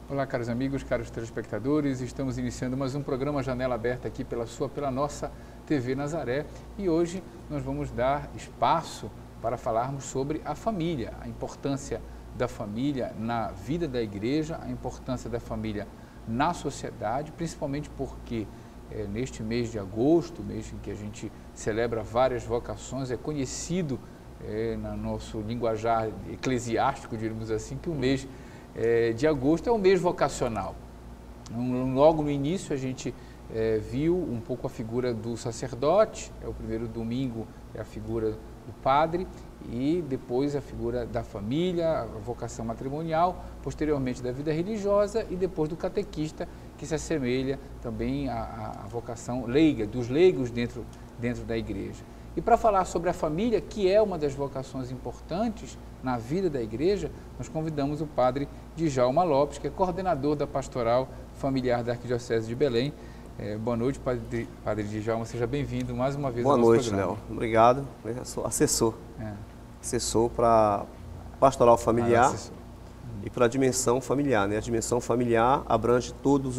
Olá, caros amigos, caros telespectadores, estamos iniciando mais um programa Janela Aberta aqui pela nossa TV Nazaré e hoje nós vamos dar espaço para falarmos sobre a família, a importância da família na vida da igreja, a importância da família na sociedade, principalmente porque neste mês de agosto, mês em que a gente celebra várias vocações, é conhecido no nosso linguajar eclesiástico, diríamos assim, que o mês de agosto é o mês vocacional. Logo no início a gente viu um pouco a figura do sacerdote, o primeiro domingo é a figura do padre e depois a figura da família, a vocação matrimonial, posteriormente da vida religiosa e depois do catequista, que se assemelha também à vocação leiga, dos leigos dentro da igreja. E para falar sobre a família, que é uma das vocações importantes na vida da igreja, nós convidamos o padre Djalma Lopes, que é coordenador da Pastoral Familiar da Arquidiocese de Belém. Boa noite, padre Djalma, seja bem-vindo mais uma vez ao nosso programa. Boa noite, Léo. Obrigado. Eu sou assessor. Assessor para Pastoral Familiar e para a dimensão familiar. A dimensão familiar abrange todos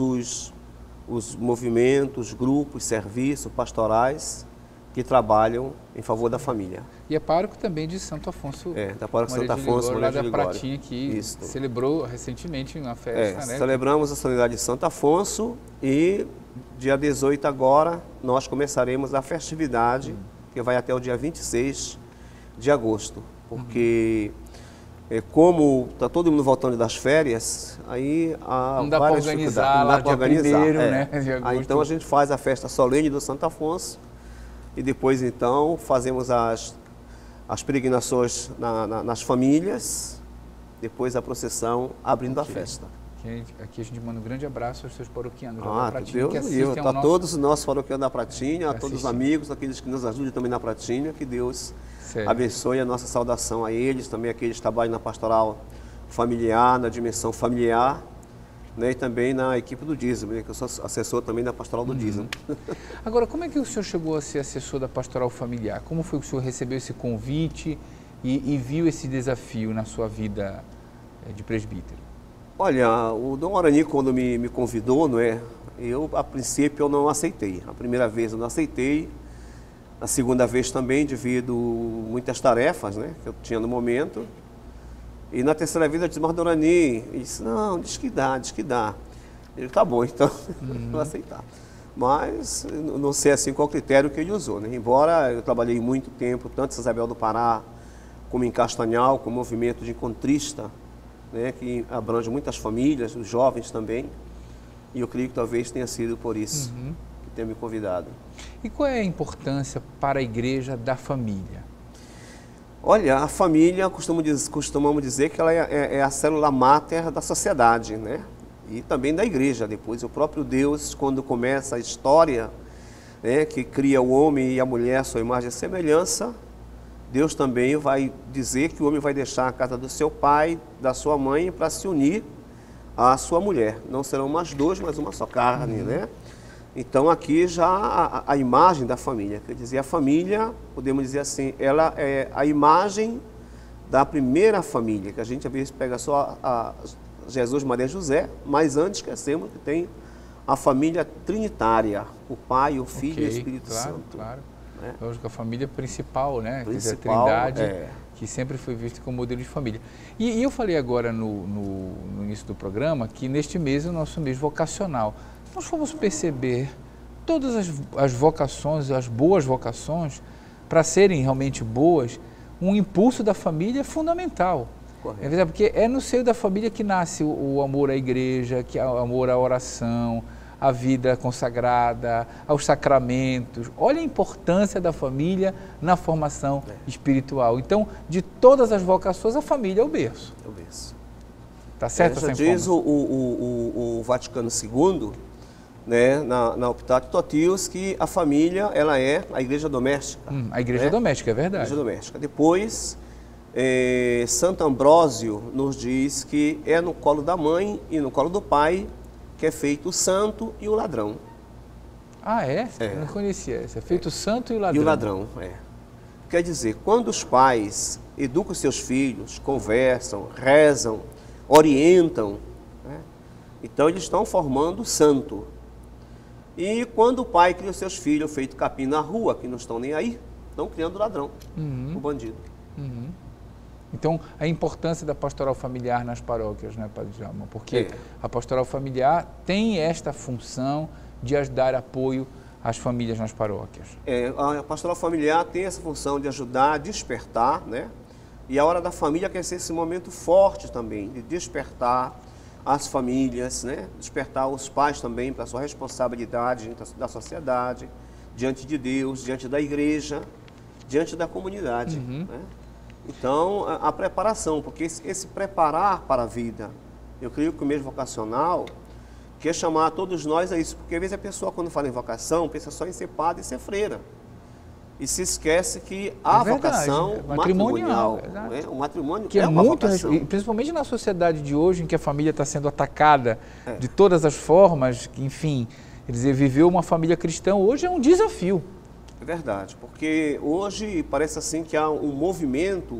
os movimentos, grupos, serviços pastorais que trabalham em favor da família. E é pároco também de Santo Afonso. Da pároco Santo Afonso, lá da Pratinha, que celebrou recentemente uma festa, né? Celebramos a solenidade de Santo Afonso e dia 18 agora nós começaremos a festividade, que vai até o dia 26 de agosto, porque como está todo mundo voltando das férias, aí não dá para organizar lá dia primeiro, né? Então a gente faz a festa solene do Santo Afonso, e depois, então, fazemos as peregrinações nas famílias, depois a procissão abrindo a festa. Aqui a gente manda um grande abraço aos seus paroquianos da Pratinha, que assistem ao nosso... todos os nossos paroquianos da Pratinha, a todos os amigos, aqueles que nos ajudam também na Pratinha, que Deus abençoe a nossa saudação a eles, também aqueles que trabalham na pastoral familiar, na dimensão familiar, né, e também na equipe do dízimo, né, que eu sou assessor também da pastoral do dízimo. Agora, como é que o senhor chegou a ser assessor da pastoral familiar? Como foi que o senhor recebeu esse convite e viu esse desafio na sua vida de presbítero? Olha, o Dom Arani, quando me convidou, eu, a princípio, eu não aceitei. A primeira vez eu não aceitei, a segunda vez também, devido muitas tarefas, né, que eu tinha no momento. E na terceira vez eu disse, mas Dom Arani, ele disse, não, diz que dá. Ele, tá bom, então, vou aceitar. Mas não sei assim qual critério que ele usou, né? Embora eu trabalhei muito tempo, tanto em Isabel do Pará, como em Castanhal, com o movimento de encontrista, né, que abrange muitas famílias, os jovens também, e eu creio que talvez tenha sido por isso que tenha me convidado. E qual é a importância para a igreja da família? Olha, a família, costumamos dizer que ela é a célula máter da sociedade, né? E também da igreja. Depois, o próprio Deus, quando começa a história, né, que cria o homem e a mulher à sua imagem e semelhança, Deus também vai dizer que o homem vai deixar a casa do seu pai, da sua mãe, para se unir à sua mulher. Não serão mais dois, mas uma só carne, né? Então, aqui já a imagem da família, quer dizer, a família, podemos dizer assim, ela é a imagem da primeira família, que a gente às vezes pega só a Jesus, Maria e José, mas antes esquecemos que tem a família trinitária, o Pai, o Filho e o Espírito Santo. Claro. Né? Lógico, a família principal, né? Quer dizer, a Trindade, que sempre foi vista como modelo de família. E eu falei agora no início do programa que neste mês é o nosso mês vocacional. Nós fomos perceber todas as vocações, as boas vocações, para serem realmente boas, um impulso da família é fundamental. Correto. Porque é no seio da família que nasce o amor à igreja, que é o amor à oração, à vida consagrada, aos sacramentos. Olha a importância da família na formação espiritual. Então, de todas as vocações, a família é o berço. É o berço. Tá certo essa informação? Diz o Vaticano II, né, na Optatio Totius, que a família ela é a igreja doméstica. A igreja doméstica, é verdade. A igreja doméstica. Depois, Santo Ambrósio nos diz que é no colo da mãe e no colo do pai que é feito o santo e o ladrão. Ah, é? Eu não conhecia essa. É feito o santo e o ladrão. E o ladrão, Quer dizer, quando os pais educam seus filhos, conversam, rezam, orientam, né, Então eles estão formando santo. E quando o pai cria os seus filhos feito capim na rua, que não estão nem aí, estão criando ladrão, o bandido. Então, a importância da pastoral familiar nas paróquias, né, Padre Djalma? Porque a pastoral familiar tem esta função de dar apoio às famílias nas paróquias. A pastoral familiar tem essa função de ajudar a despertar, né? E a hora da família quer ser esse momento forte também, de despertar as famílias, né? Despertar os pais também para a sua responsabilidade diante da sociedade, diante de Deus, diante da igreja, diante da comunidade, né? Então, a preparação, porque esse preparar para a vida, eu creio que o mesmo vocacional quer chamar todos nós a isso, porque às vezes a pessoa, quando fala em vocação, pensa só em ser padre e ser freira. E se esquece que a vocação matrimonial, o matrimônio que é uma vocação. Principalmente na sociedade de hoje, em que a família está sendo atacada de todas as formas, enfim, quer dizer, viver uma família cristã hoje é um desafio. É verdade, porque hoje parece assim que há um movimento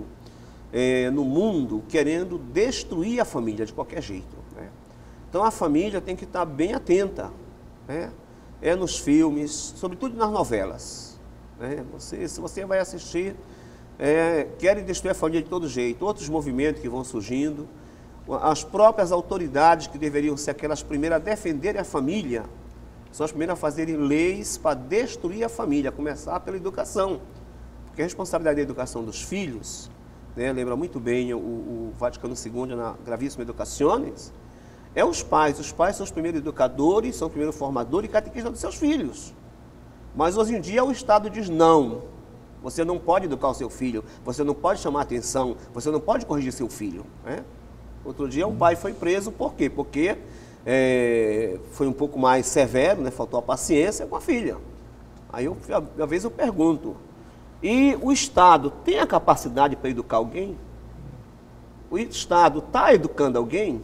no mundo querendo destruir a família de qualquer jeito, né? Então a família tem que estar bem atenta, né? Nos filmes, sobretudo nas novelas, né? Se você vai assistir, querem destruir a família de todo jeito, outros movimentos que vão surgindo, as próprias autoridades que deveriam ser aquelas primeiras a defenderem a família, são as primeiras a fazerem leis para destruir a família, a começar pela educação. Porque a responsabilidade da educação dos filhos, né, lembra muito bem o Vaticano II na Gravissima Educationis, é os pais. Os pais são os primeiros educadores, são os primeiros formadores e catequistas dos seus filhos. Mas hoje em dia o Estado diz não, você não pode educar o seu filho, você não pode chamar atenção, você não pode corrigir seu filho, né? Outro dia um pai foi preso, por quê? Porque foi um pouco mais severo, né? Faltou a paciência com a filha. Aí, às vezes, eu pergunto, e o Estado tem a capacidade para educar alguém? O Estado está educando alguém?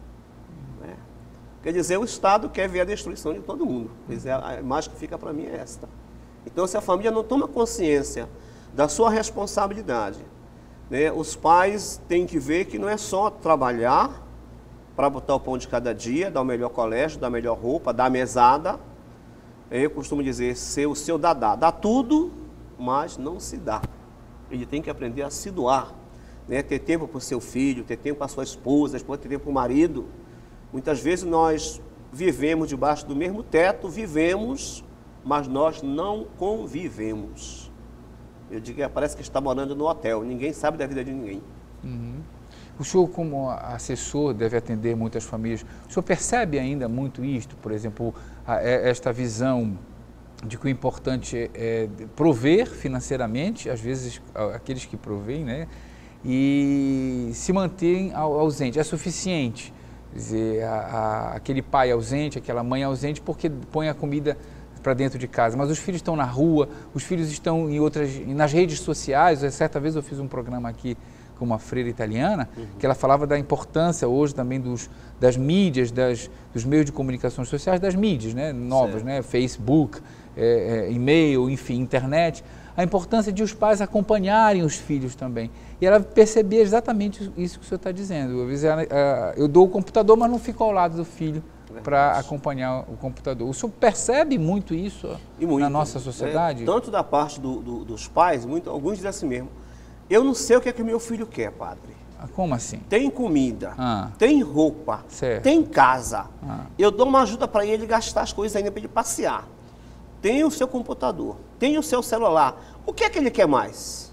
Quer dizer, o Estado quer ver a destruição de todo mundo. Pois a imagem que fica para mim é esta. Então, se a família não toma consciência da sua responsabilidade, né? Os pais têm que ver que não é só trabalhar para botar o pão de cada dia, dar o melhor colégio, dar a melhor roupa, dar a mesada. Eu costumo dizer, ser o seu dadá. Dá tudo, mas não se dá. Ele tem que aprender a se doar, né? Ter tempo para o seu filho, ter tempo para a sua esposa, ter tempo para o marido. Muitas vezes nós vivemos debaixo do mesmo teto, vivemos, mas nós não convivemos. Eu digo, parece que está morando no hotel, ninguém sabe da vida de ninguém. O senhor, como assessor, deve atender muitas famílias. O senhor percebe ainda muito isto? Por exemplo, esta visão de que o importante é prover financeiramente, às vezes aqueles que provêm, né? E se manterem ausente. É suficiente? Quer dizer, aquele pai ausente, aquela mãe ausente, porque põe a comida para dentro de casa. Mas os filhos estão na rua, os filhos estão nas redes sociais. Certa vez eu fiz um programa aqui com uma freira italiana, que ela falava da importância hoje também das mídias, dos meios de comunicação sociais, das mídias, né, novas, né, Facebook, e-mail, enfim, internet, a importância de os pais acompanharem os filhos também. E ela percebia exatamente isso que o senhor está dizendo. Às vezes eu dou o computador, mas não fico ao lado do filho para acompanhar o computador. O senhor percebe muito isso na nossa sociedade? Tanto da parte dos pais, alguns dizem assim mesmo, eu não sei o que é que meu filho quer, padre. Como assim? Tem comida, tem roupa, certo, tem casa. Eu dou uma ajuda para ele gastar as coisas ainda para ele passear. Tem o seu computador, tem o seu celular. O que é que ele quer mais?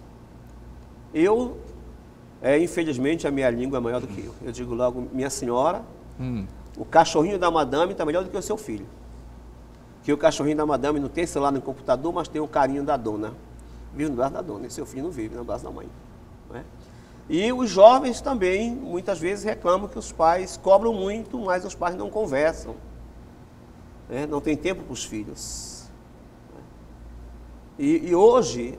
Infelizmente, a minha língua é maior do que eu. Eu digo logo, minha senhora, o cachorrinho da madame está melhor do que o seu filho. Que o cachorrinho da madame não tem celular no computador, mas tem o carinho da dona. Vive no braço da dona, e seu filho não vive no braço da mãe, né? E os jovens também, muitas vezes, reclamam que os pais cobram muito, mas os pais não conversam, né? Não tem tempo para os filhos. E hoje,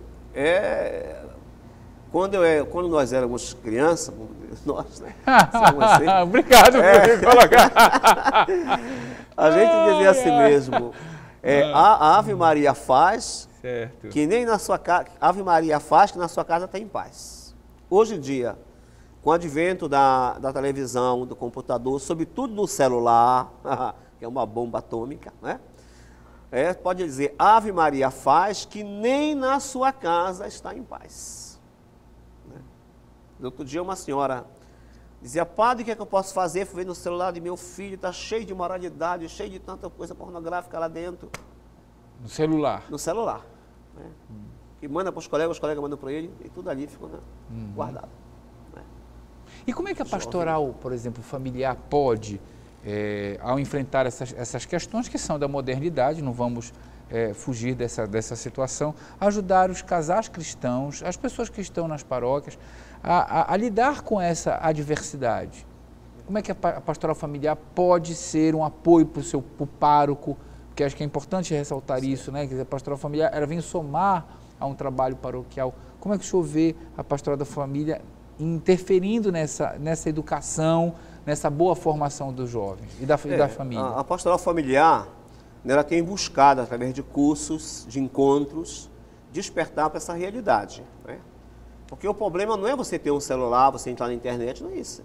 quando nós éramos crianças, nós, né? Assim, obrigado por me colocar. A gente dizia assim mesmo, a Ave Maria faz, certo, que nem na sua casa, Ave Maria faz que na sua casa está em paz. Hoje em dia, Com o advento da televisão, do computador, sobretudo do celular, que é uma bomba atômica, né? Pode dizer, Ave Maria faz que nem na sua casa está em paz. Né? Outro dia uma senhora dizia, padre, o que é que eu posso fazer? Fui ver no celular de meu filho, está cheio de moralidade, cheio de tanta coisa pornográfica lá dentro. No celular? No celular. Né? Que manda para os colegas mandam para ele, e tudo ali ficou, né, guardado. Né? E como é que a pastoral, por exemplo, familiar pode, ao enfrentar essas questões que são da modernidade, não vamos fugir dessa situação, ajudar os casais cristãos, as pessoas que estão nas paróquias, a lidar com essa adversidade? Como é que a pastoral familiar pode ser um apoio para o pároco? Porque acho que é importante ressaltar isso, né? Quer dizer, a pastoral familiar, ela vem somar a um trabalho paroquial. Como é que o senhor vê a pastoral da família interferindo nessa educação, nessa boa formação dos jovens e da família? A pastoral familiar, ela tem buscado, através de cursos, de encontros, despertar para essa realidade. Né? Porque o problema não é você ter um celular, você entrar na internet, não é isso.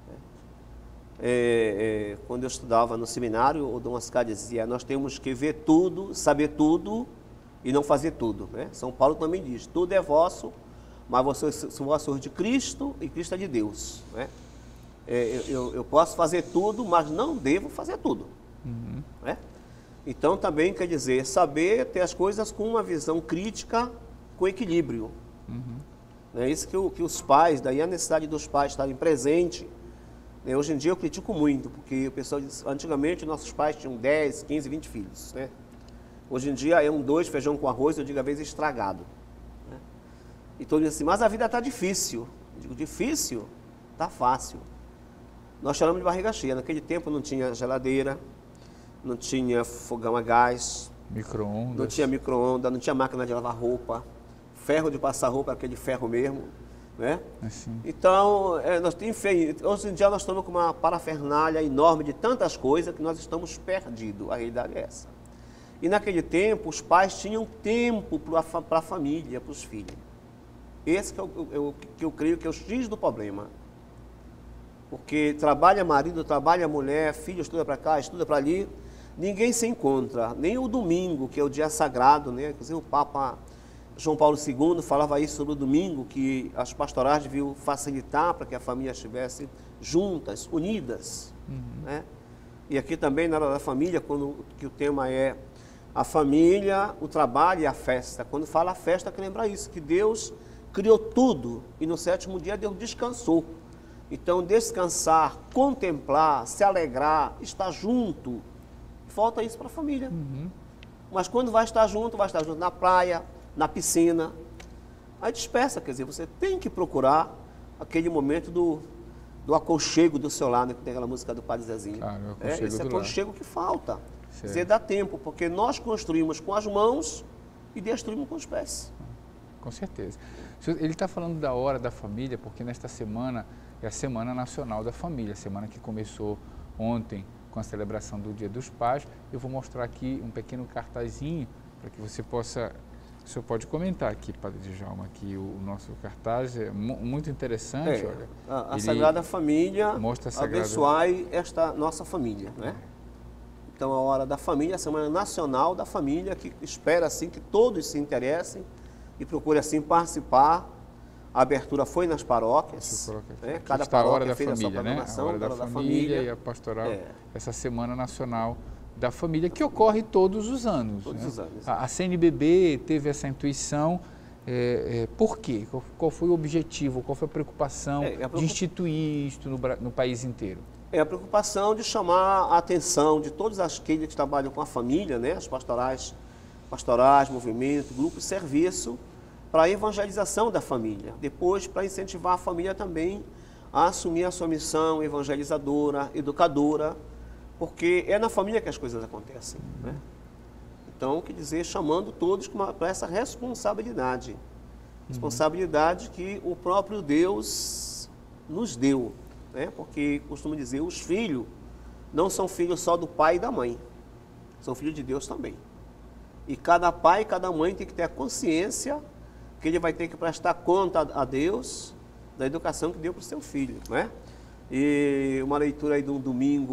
Quando eu estudava no seminário, o Dom Oscar dizia, nós temos que ver tudo, saber tudo e não fazer tudo. Né? São Paulo também diz, tudo é vosso, mas vocês são de Cristo e Cristo é de Deus. Né? Eu posso fazer tudo, mas não devo fazer tudo. Né? Então também quer dizer, saber ter as coisas com uma visão crítica, com equilíbrio. É isso que os pais, daí a necessidade dos pais estarem presentes. Hoje em dia eu critico muito, porque o pessoal diz, antigamente nossos pais tinham 10, 15, 20 filhos. Né? Hoje em dia é 2, feijão com arroz, eu digo a vez estragado. Né? E todos dizem assim, mas a vida está difícil. Eu digo, difícil? Está fácil. Nós chamamos de barriga cheia. Naquele tempo não tinha geladeira, não tinha fogão a gás, micro-ondas, não tinha micro-ondas, não tinha máquina de lavar roupa, ferro de passar roupa, aquele ferro mesmo. Né? Assim. Então, hoje em dia nós estamos com uma parafernália enorme de tantas coisas que nós estamos perdidos, a realidade é essa. E naquele tempo, os pais tinham tempo para a família, para os filhos. Esse que eu creio que é o X do problema. Porque trabalha marido, trabalha mulher, filho estuda para cá, estuda para ali, ninguém se encontra, nem o domingo, que é o dia sagrado, né? Inclusive o Papa João Paulo II falava isso sobre o domingo, que as pastorais deviam facilitar para que a família estivesse juntas, unidas. Né? E aqui também, na hora da família, que o tema é a família, o trabalho e a festa. Quando fala a festa, quer lembrar isso, que Deus criou tudo e no 7º dia Deus descansou. Então, descansar, contemplar, se alegrar, estar junto, falta isso para a família. Mas quando vai estar junto na praia, na piscina, aí dispersa, quer dizer, você tem que procurar aquele momento do aconchego do seu lar, né, que tem aquela música do Padre Zezinho. Esse aconchego que falta. Quer dizer, dá tempo, porque nós construímos com as mãos e destruímos com os pés. Com certeza. Ele está falando da hora da família, porque nesta semana é a Semana Nacional da Família, a semana que começou ontem com a celebração do Dia dos Pais. Eu vou mostrar aqui um pequeno cartazinho para que você possa... O senhor pode comentar aqui, Padre Djalma, aqui o nosso cartaz é muito interessante. Olha, a Sagrada Família, mostra a Sagrada... abençoai esta nossa família. Né? Então, a hora da família, a Semana Nacional da Família, que espera assim que todos se interessem e procurem assim participar. A abertura foi nas paróquias. Né? Cada paróquia fez a sua programação, a hora da família e a pastoral, essa Semana Nacional da Família, que ocorre todos os anos. Todos os anos. A CNBB teve essa intuição. Por quê? Qual foi o objetivo, qual foi a preocupação de instituir isto no país inteiro? É a preocupação de chamar a atenção de todos aqueles que trabalham com a família, né? As pastorais, movimento, grupo de serviço, para a evangelização da família. Depois, para incentivar a família também a assumir a sua missão evangelizadora, educadora, porque é na família que as coisas acontecem. Né? Então, quer dizer, chamando todos para essa responsabilidade. Responsabilidade que o próprio Deus nos deu. Né? Porque, costumo dizer, os filhos não são filhos só do pai e da mãe. São filhos de Deus também. E cada pai e cada mãe tem que ter a consciência que ele vai ter que prestar conta a Deus da educação que deu para o seu filho, né? E uma leitura aí de um domingo,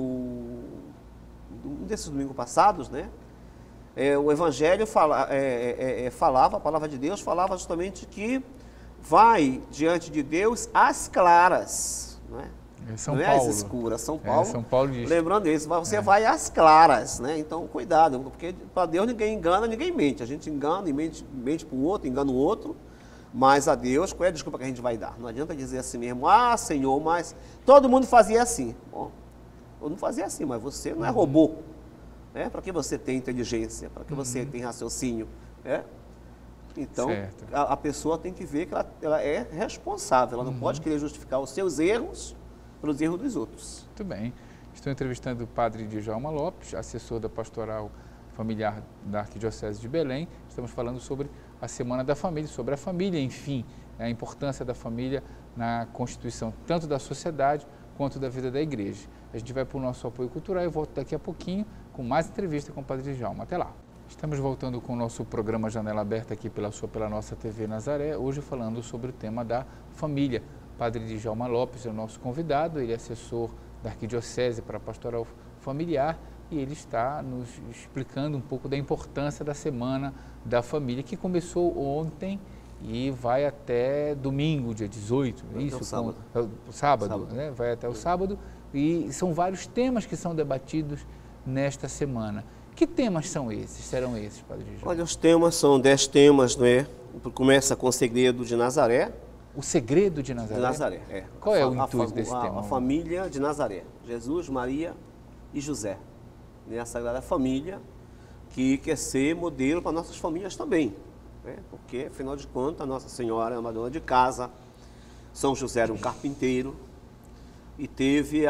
um desses domingos passados, né? O Evangelho falava, a palavra de Deus falava justamente que vai diante de Deus às claras, né? São não Paulo. é às escuras, São Paulo. São Paulo diz. Lembrando isso, você vai às claras, né? Então, cuidado, porque para Deus ninguém engana, ninguém mente. A gente engana e mente para o outro, engana o outro, mas a Deus, qual é a desculpa que a gente vai dar? Não adianta dizer assim mesmo, Senhor, mas todo mundo fazia assim. Bom, eu não fazia assim, mas você não é robô, né? Para que você tem inteligência, para que você tem raciocínio, né? Então, a pessoa tem que ver que ela é responsável, ela não pode querer justificar os seus erros pelos erros dos outros. Muito bem. Estou entrevistando o padre Djalma Lopes, assessor da Pastoral Familiar da Arquidiocese de Belém. Estamos falando sobre a Semana da Família, sobre a família, enfim, a importância da família na constituição tanto da sociedade quanto da vida da igreja. A gente vai para o nosso apoio cultural e volto daqui a pouquinho com mais entrevista com o padre Djalma. Até lá. Estamos voltando com o nosso programa Janela Aberta aqui pela nossa TV Nazaré, hoje falando sobre o tema da família. Padre Djalma Lopes é o nosso convidado, ele é assessor da Arquidiocese para a Pastoral Familiar e ele está nos explicando um pouco da importância da Semana da Família, que começou ontem e vai até domingo, dia 18, isso? Sábado, né? Vai até o sábado e são vários temas que são debatidos nesta semana. Que temas são esses? Serão esses, Padre Djalma? Olha, os temas são 10 temas, não é? Começa com o segredo de Nazaré. O segredo de Nazaré? De Nazaré, é. Qual é o intuito desse tema? A família de Nazaré. Jesus, Maria e José. Né? A Sagrada Família, que quer ser modelo para nossas famílias também. Né? Porque, afinal de contas, a Nossa Senhora é uma dona de casa, São José era um carpinteiro e teve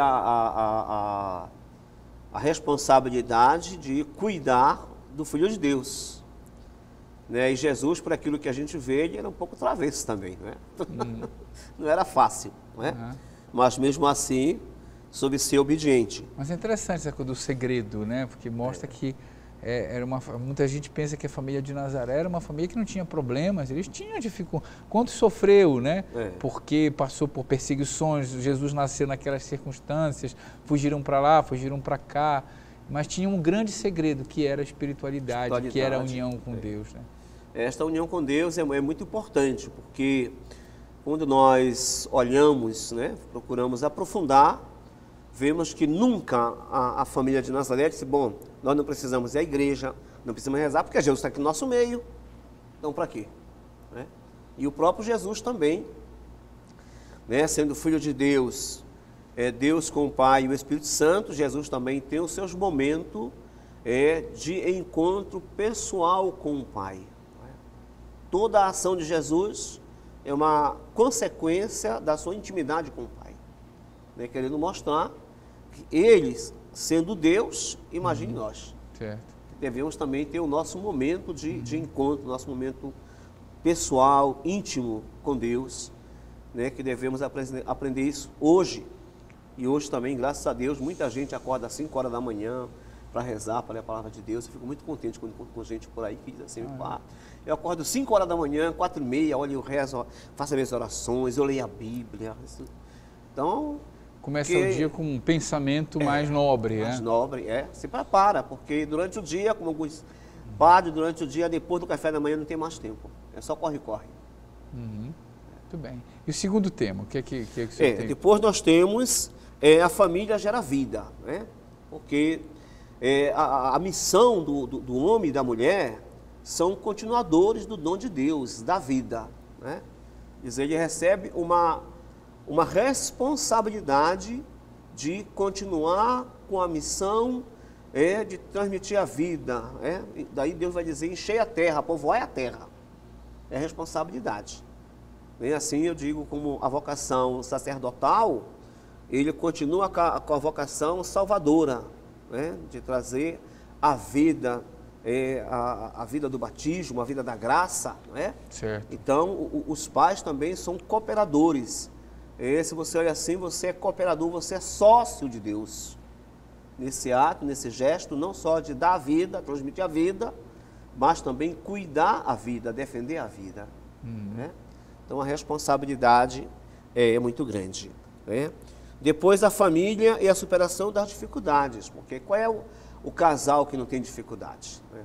a responsabilidade de cuidar do Filho de Deus. Né? E Jesus, por aquilo que a gente vê, ele era um pouco travesso também. Né? Não era fácil, né? Mas mesmo assim, soube ser obediente. Mas é interessante essa coisa do segredo, né? Porque mostra que muita gente pensa que a família de Nazaré era uma família que não tinha problemas, eles tinham dificuldade. Quanto sofreu, né? Porque passou por perseguições, Jesus nasceu naquelas circunstâncias, fugiram para lá, fugiram para cá, mas tinha um grande segredo que era a espiritualidade, que era a união com Deus, né? Esta união com Deus é muito importante, porque quando nós olhamos, né, procuramos aprofundar, vemos que nunca a família de Nazaré disse, bom, nós não precisamos ir à igreja, não precisamos rezar, porque Jesus está aqui no nosso meio, então para quê? Né? E o próprio Jesus também, né, sendo Filho de Deus, Deus com o Pai e o Espírito Santo, Jesus também tem os seus momentos de encontro pessoal com o Pai. Toda a ação de Jesus é uma consequência da sua intimidade com o Pai, né? Querendo mostrar que Ele, sendo Deus, imagine nós. Certo. Devemos também ter o nosso momento de encontro, nosso momento pessoal, íntimo com Deus, né? Que devemos aprender isso hoje. E hoje também, graças a Deus, muita gente acorda às 5 horas da manhã para rezar, para ler a palavra de Deus. Eu fico muito contente quando encontro com gente por aí que diz assim, eu acordo 5 horas da manhã, 4h30, olha, eu rezo, faço as minhas orações, eu leio a Bíblia. Então... Começa o dia com um pensamento mais nobre, mais nobre, se prepara, porque durante o dia, como alguns padres, durante o dia, depois do café da manhã, não tem mais tempo. É só corre-corre. Muito bem. E o segundo tema, o que é que o senhor tem? Depois nós temos a família gera vida, né? Porque a missão do homem e da mulher são continuadores do dom de Deus, da vida, né? Ele recebe uma responsabilidade de continuar com a missão de transmitir a vida. E daí Deus vai dizer, enchei a terra, povoai a terra. É responsabilidade. E assim eu digo, como a vocação sacerdotal, ele continua com a vocação salvadora, né? De trazer a vida, a vida do batismo, a vida da graça. Né? Certo. Então, os pais também são cooperadores. Se você olha assim, você é cooperador, você é sócio de Deus. Nesse ato, nesse gesto, não só de dar a vida, transmitir a vida, mas também cuidar a vida, defender a vida. Né? Então, a responsabilidade é muito grande, né? Depois a família e a superação das dificuldades, porque qual é o casal que não tem dificuldades, né?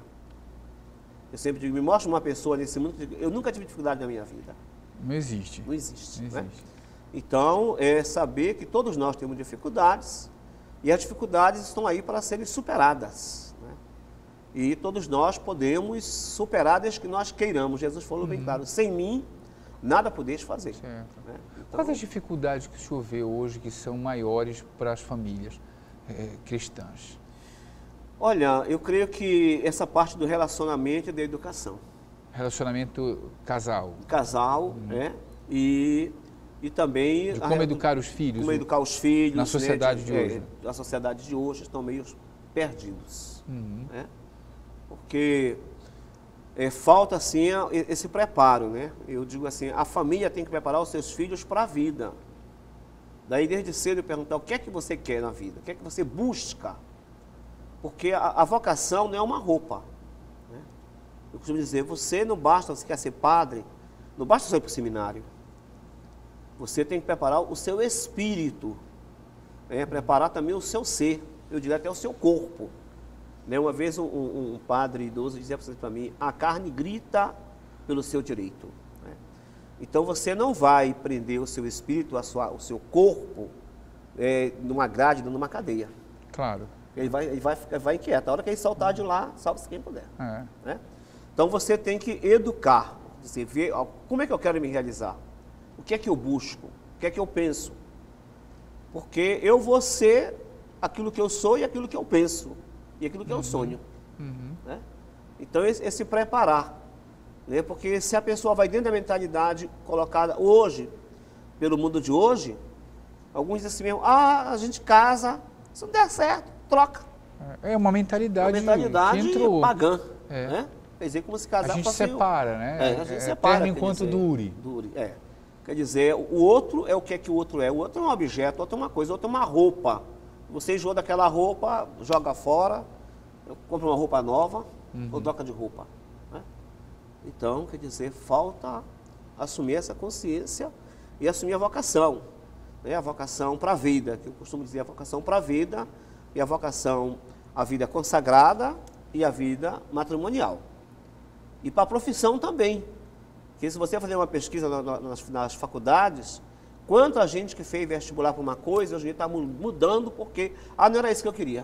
Eu sempre digo, me mostra uma pessoa nesse mundo que eu nunca tive dificuldade na minha vida. Não existe. Não existe. Não Né? existe. Então, é saber que todos nós temos dificuldades e as dificuldades estão aí para serem superadas, né? E todos nós podemos superar desde que nós queiramos. Jesus falou bem claro, sem mim, nada podeis fazer. Certo. Né? Então, Quais as dificuldades que o senhor vê hoje que são maiores para as famílias cristãs? olha, eu creio que essa parte do relacionamento e da educação. Relacionamento casal. Casal, né? E também... De como educar os filhos. Como educar os filhos. Na sociedade de hoje. Na sociedade de hoje estão meio perdidos. Né? Porque falta, assim, esse preparo, né? Eu digo assim, a família tem que preparar os seus filhos para a vida. Daí, desde cedo, eu perguntar o que é que você quer na vida? O que é que você busca? Porque a vocação não é uma roupa. Né? Eu costumo dizer, você não basta, você quer ser padre, não basta só ir para o seminário. Você tem que preparar o seu espírito, né? Preparar também o seu ser, eu diria até o seu corpo. Né? Uma vez um padre idoso dizia para mim, a carne grita pelo seu direito. Né? Então você não vai prender o seu espírito, o seu corpo, numa grade, numa cadeia. Claro. Ele vai inquieto. A hora que ele saltar de lá, salve-se quem puder. Né? Então você tem que educar, você ver como é que eu quero me realizar, o que é que eu busco, o que é que eu penso. Porque eu vou ser aquilo que eu sou e aquilo que eu penso, e aquilo que eu sonho. Né? Então esse preparar, né? Porque se a pessoa vai dentro da mentalidade colocada hoje, pelo mundo de hoje, alguns dizem assim mesmo, a gente casa, se não der certo, troca. É uma mentalidade, que entrou pagã. Né? Quer dizer, como se casar... A gente separa, né? A gente separa. Enquanto dure. Quer dizer, o outro é o que o outro é. O outro é um objeto, o outro é uma coisa, o outro é uma roupa. Você enjoa daquela roupa, joga fora, compra uma roupa nova, ou troca de roupa. Né? Então, quer dizer, falta assumir essa consciência e assumir a vocação. Né? A vocação para a vida, que eu costumo dizer, a vocação para a vida e a vida consagrada e a vida matrimonial. E para a profissão também. Porque se você fazer uma pesquisa nas faculdades, quanta gente que fez vestibular para uma coisa, hoje está mudando porque, não era isso que eu queria.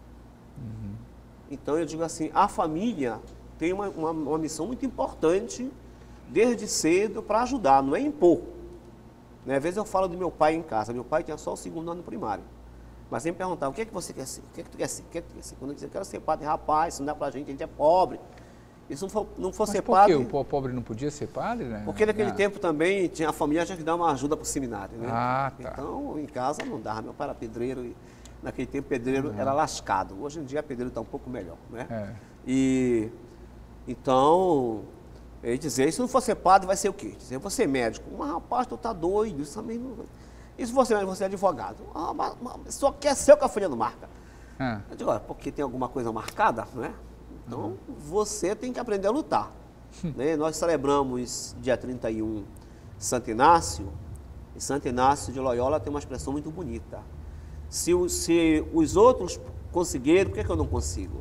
Então eu digo assim, a família tem uma missão muito importante, desde cedo, para ajudar, não é impor. Né? Às vezes eu falo do meu pai em casa, meu pai tinha só o 2º ano primário. Mas sempre perguntar, o que é que você quer ser? O que é que tu quer ser? O que é que tu quer ser? Quando eu dizia, eu quero ser padre, rapaz, isso não dá pra gente, a gente é pobre. Isso não for ser padre... Por que o pobre não podia ser padre, né? Porque naquele tempo também a família tinha que dar uma ajuda para o seminário, né? Tá. Então, em casa não dava. Meu pai era pedreiro e naquele tempo pedreiro era lascado. Hoje em dia pedreiro está um pouco melhor, né? E então, ele dizia, se não for ser padre, vai ser o quê? Dizia, eu vou ser médico. Mas rapaz, tu tá doido, isso também não... E se você é advogado? Mas só quer ser o que a folha não marca. Eu digo, olha, porque tem alguma coisa marcada, né? Então, você tem que aprender a lutar. Né? Nós celebramos dia 31 Santo Inácio, e Santo Inácio de Loyola tem uma expressão muito bonita. Se os outros conseguiram, por que eu não consigo?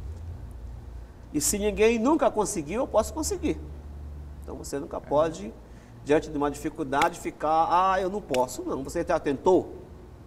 E se ninguém nunca conseguiu, eu posso conseguir. Então, você nunca pode, diante de uma dificuldade, ficar, eu não posso. Não, você já tentou?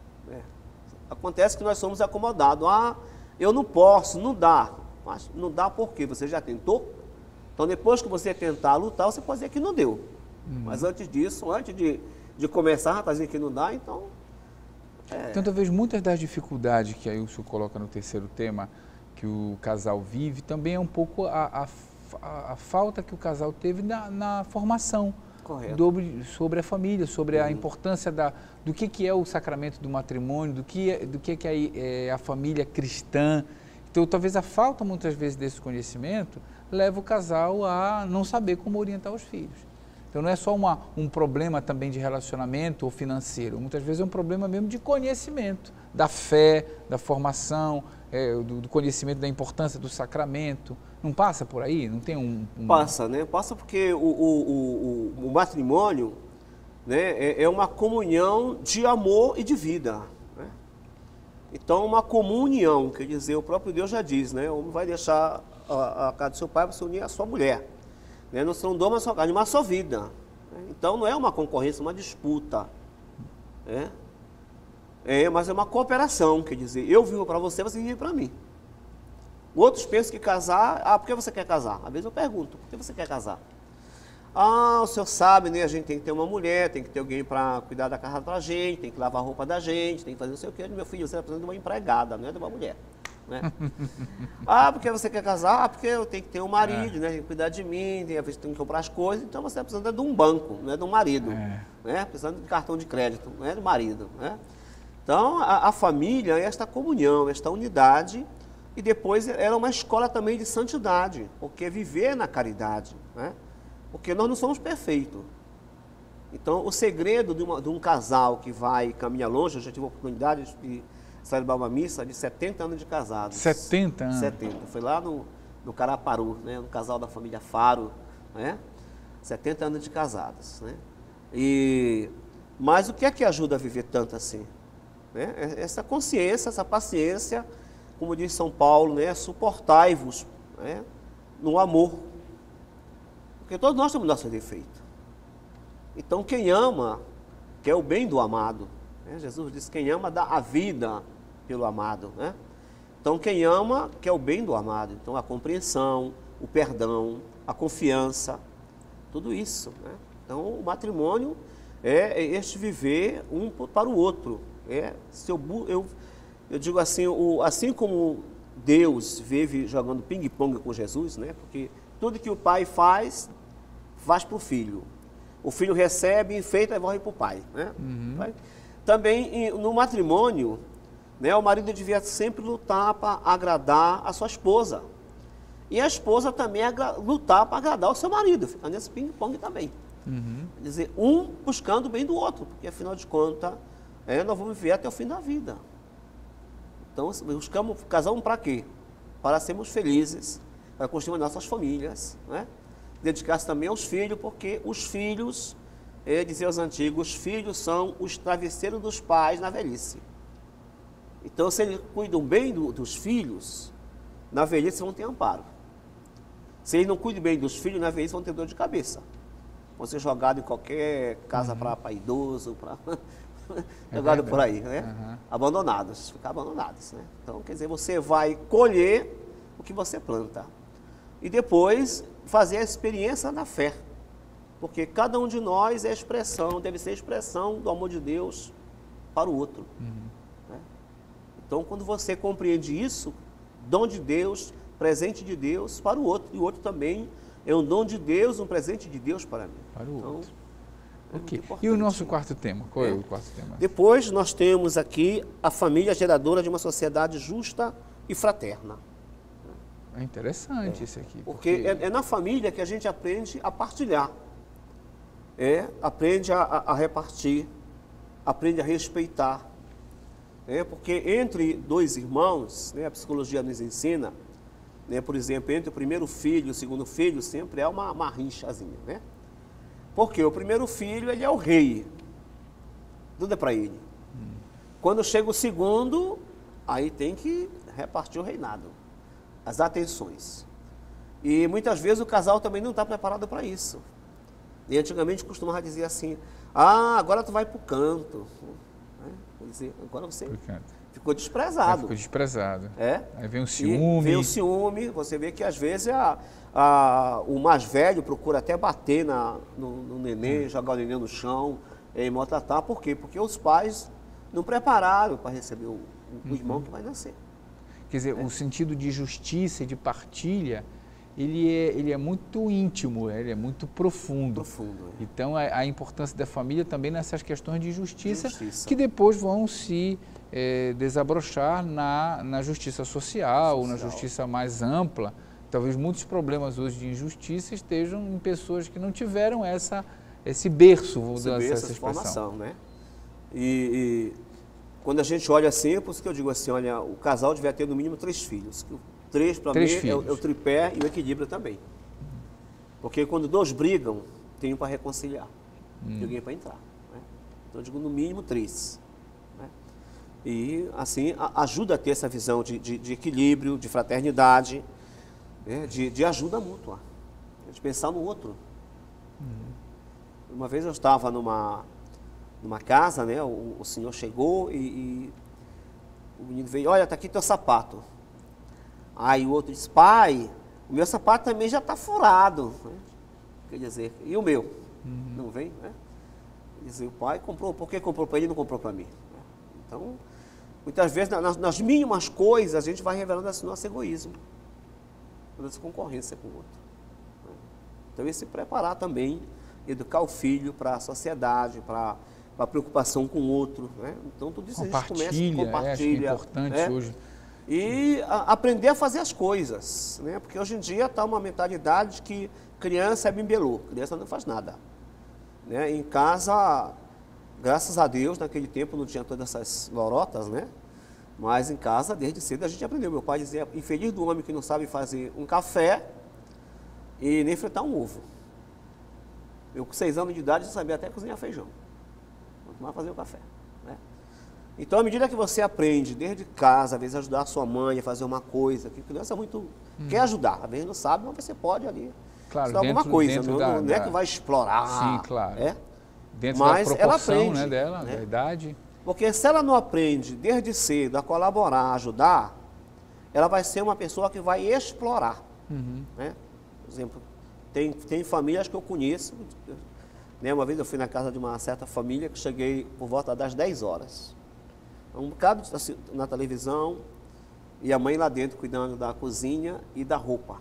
Acontece que nós somos acomodados. Eu não posso, não dá. Mas não dá por quê? Você já tentou? Então, depois que você tentar lutar, você pode dizer que não deu. Mas antes disso, antes de começar, já está dizendo que não dá, então... Então, talvez muitas das dificuldades que aí o senhor coloca no terceiro tema, que o casal vive, também é um pouco a falta que o casal teve na formação. Sobre a família, sobre a importância do que é o sacramento do matrimônio, do que é a família cristã. Então, talvez a falta, muitas vezes, desse conhecimento leva o casal a não saber como orientar os filhos. Então, não é só um problema também de relacionamento ou financeiro, muitas vezes é um problema mesmo de conhecimento, da fé, da formação, do conhecimento da importância do sacramento. Não passa por aí? Não tem Passa, né? Passa porque o matrimônio né, é uma comunhão de amor e de vida. Né? Então, uma comunhão, quer dizer, o próprio Deus já diz, né, o homem vai deixar a casa do seu pai para se unir à sua mulher. Né? Não são dois, mas só carne, uma só vida. Né? Então, não é uma concorrência, uma disputa. Né? Mas é uma cooperação, quer dizer, eu vivo para você, você vive para mim. Outros pensam que casar, por que você quer casar? Às vezes eu pergunto, por que você quer casar? O senhor sabe, né, a gente tem que ter uma mulher, tem que ter alguém para cuidar da casa pra gente, tem que lavar a roupa da gente, tem que fazer não sei o quê. Meu filho, você está precisando de uma empregada, não é de uma mulher. Né? Por que você quer casar? Porque eu tenho que ter um marido, né, tem que cuidar de mim, tem que comprar as coisas, então você está precisando de um banco, não é de um marido. Né? Precisando de cartão de crédito, não é do marido. Né? Então, a família é esta comunhão, esta unidade, e depois ela é uma escola também de santidade, porque viver na caridade, né? Porque nós não somos perfeitos. Então, o segredo de um casal que vai caminhar longe, eu já tive a oportunidade de celebrar uma missa de 70 anos de casados. 70 anos? 70. Foi lá no Caraparu, né? No casal da família Faro, né? 70 anos de casados, né? Mas o que é que ajuda a viver tanto assim? Né? Essa consciência, essa paciência, como diz São Paulo, né? Suportai-vos, né? No amor. Porque todos nós temos nosso defeito. Então, quem ama, quer o bem do amado. Né? Jesus disse, quem ama dá a vida pelo amado. Né? Então, quem ama, quer o bem do amado. Então, a compreensão, o perdão, a confiança, tudo isso. Né? Então, o matrimônio é este viver um para o outro. Eu digo assim, assim como Deus vive jogando ping-pong com Jesus, né? Porque tudo que o pai faz para o filho. O filho recebe, enfeita e volta para o pai. Né? Também no matrimônio, né, o marido devia sempre lutar para agradar a sua esposa. E a esposa também lutar para agradar o seu marido, ficar nesse ping-pong também. Quer dizer, um buscando o bem do outro, porque afinal de contas, nós vamos viver até o fim da vida. Então, buscamos casar para quê? Para sermos felizes, para construir nossas famílias, né? Dedicar-se também aos filhos, porque os filhos, diziam os antigos, os filhos são os travesseiros dos pais na velhice. Então, se eles cuidam bem dos filhos, na velhice vão ter amparo. Se eles não cuidam bem dos filhos, na velhice vão ter dor de cabeça. Vão ser jogados em qualquer casa para idoso, jogado por aí, né? Abandonados, ficar abandonados. Né? Então, quer dizer, você vai colher o que você planta. E depois fazer a experiência da fé. Porque cada um de nós deve ser expressão do amor de Deus para o outro. Né? Então, quando você compreende isso, dom de Deus, presente de Deus para o outro. E o outro também é um dom de Deus, um presente de Deus para mim. Para o então, outro. Okay. E o nosso quarto tema? Qual é o quarto tema? Depois nós temos aqui a família geradora de uma sociedade justa e fraterna. É interessante isso aqui. Porque é na família que a gente aprende a partilhar. Aprende a repartir, aprende a respeitar. Porque entre dois irmãos, né, a psicologia nos ensina, né, por exemplo, entre o primeiro filho e o segundo filho, sempre há uma rinchazinha, né? Porque o primeiro filho, ele é o rei. Tudo é para ele. Quando chega o segundo, aí tem que repartir o reinado, as atenções. E muitas vezes o casal também não está preparado para isso. E antigamente costumava dizer assim, agora tu vai para o canto. Quer dizer, agora você ficou desprezado. Ficou desprezado. Aí vem o ciúme. Vem o ciúme, você vê que às vezes o mais velho procura até bater no neném, jogar o neném no chão, e maltratar. Por quê? Porque os pais não prepararam para receber o irmão que vai nascer. Quer dizer, o sentido de justiça e de partilha, ele é muito íntimo, ele é muito profundo. Então, a importância da família também nessas questões de justiça. Que depois vão se desabrochar na justiça social, na justiça mais ampla. Talvez muitos problemas hoje de injustiça estejam em pessoas que não tiveram esse berço, vamos usar essa expressão. Formação, né? E quando a gente olha assim, por isso que eu digo assim, olha, o casal deve ter no mínimo 3 filhos. 3 para mim é o tripé e o equilíbrio também. Porque quando 2 brigam, tem um para reconciliar, tem alguém para entrar. Então, eu digo no mínimo 3. Né? E, assim, ajuda a ter essa visão de equilíbrio, de fraternidade, né? de ajuda mútua, de pensar no outro. Uma vez eu estava numa casa, né? O senhor chegou e o menino veio, olha, está aqui teu sapato. Aí o outro disse, pai, o meu sapato também já está furado. Quer dizer, e o meu? Não vem, né? Quer dizer, o pai comprou, por que comprou para ele e não comprou para mim? Então, muitas vezes, nas mínimas coisas, a gente vai revelando esse nosso egoísmo, nossa concorrência com o outro. Então, é se preparar também, educar o filho para a sociedade, para a preocupação com o outro. Né? Então, tudo isso a gente começa a compartilhar. Acho que é importante hoje. E aprender a fazer as coisas, né? Porque hoje em dia está uma mentalidade de que criança é bimbelô, criança não faz nada. Né? Em casa, graças a Deus, naquele tempo não tinha todas essas lorotas, né? Mas em casa, desde cedo, a gente aprendeu. Meu pai dizia, infeliz do homem que não sabe fazer um café e nem fritar um ovo. Eu com 6 anos de idade já sabia até cozinhar feijão, quanto mais fazer o café. Né? Então, à medida que você aprende desde casa, às vezes ajudar a sua mãe a fazer uma coisa, que criança muito quer ajudar, às vezes não sabe, mas você pode ali claro, alguma coisa, não é que vai explorar. Sim, claro. Dentro mas da proporção, ela aprende, né, dela, da idade. Porque se ela não aprende desde cedo a colaborar, a ajudar, ela vai ser uma pessoa que vai explorar. Né? Por exemplo, tem famílias que eu conheço, né? Uma vez eu fui na casa de uma certa família que cheguei por volta das 10 horas. Um bocado na televisão e a mãe lá dentro cuidando da cozinha e da roupa.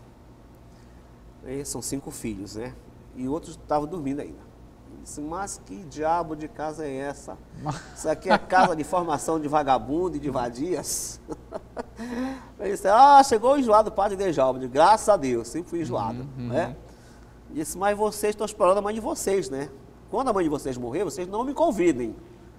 E são 5 filhos, né? E outros estavam dormindo ainda. Eu disse, mas que diabo de casa é essa? Isso aqui é casa de formação de vagabundo e de vadias? Eu disse, chegou o enjoado do padre Dejalma. Graças a Deus, sempre fui enjoado. Né? Eu disse, mas vocês estão explorando a mãe de vocês, né? Quando a mãe de vocês morrer, vocês não me convidem.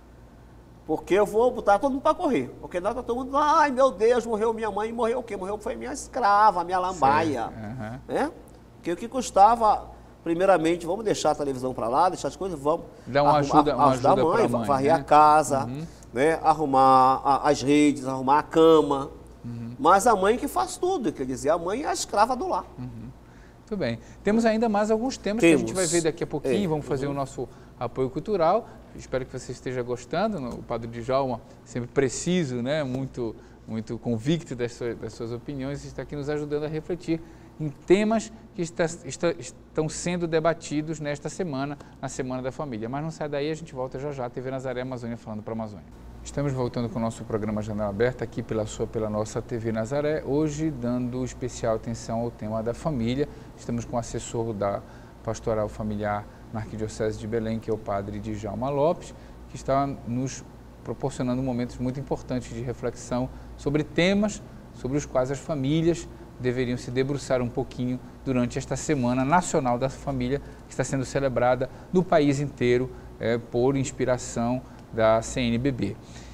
Porque eu vou botar todo mundo para correr. Porque nós todo mundo, ai meu Deus, morreu minha mãe. Morreu o quê? Morreu foi minha escrava, minha lambaia. Né? Porque o que custava, primeiramente, vamos deixar a televisão para lá, deixar as coisas, vamos dar ajudar a mãe, varrer a casa, né? Arrumar as redes, arrumar a cama. Mas a mãe que faz tudo, quer dizer, a mãe é a escrava do lar. Muito bem. Temos ainda mais alguns temas que a gente vai ver daqui a pouquinho, vamos fazer o nosso apoio cultural. Espero que você esteja gostando. O Padre Djalma, sempre preciso, né? muito convicto das suas opiniões, está aqui nos ajudando a refletir em temas que estão sendo debatidos nesta semana, na Semana da Família. Mas não sai daí, a gente volta já já, TV Nazaré Amazônia falando para a Amazônia. Estamos voltando com o nosso programa Janela Aberta aqui pela nossa TV Nazaré, hoje dando especial atenção ao tema da família. Estamos com o assessor da Pastoral Familiar na Arquidiocese de Belém, que é o Padre Djalma Lopes, que está nos proporcionando momentos muito importantes de reflexão sobre temas sobre os quais as famílias deveriam se debruçar um pouquinho durante esta Semana Nacional da Família, que está sendo celebrada no país inteiro por inspiração da CNBB.